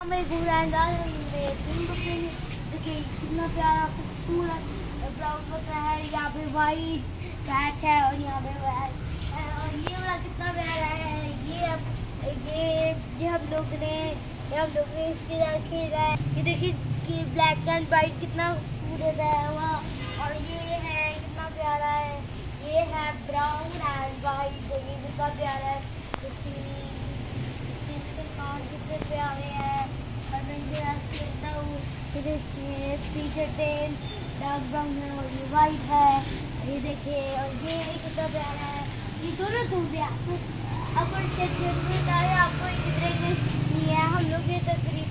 मैं देखिए कितना प्यारा खूबसूरत ब्राउन बकरा है। यहाँ पे वाइट पैच है और यहाँ पे वाइट है और ये वाला कितना प्यारा है। ये हम लोग ने इसके साथ खेल रहा है। ये देखिए कि ब्लैक एंड वाइट कितना खूबसूरत है वहाँ। और ये है कितना प्यारा है। ये है ब्राउन एंड वाइट, ये कितना प्यारा है। इसके कान कितने प्यारे हैं और मैं खेलता हूँ। पीछे टेल डार्क ब्राउन है और ये वाइट है। ये देखिए और ये कितना प्यारा है। ये दोनों दूर आपको कितने आपको कितने हम लोग ये तकरीबन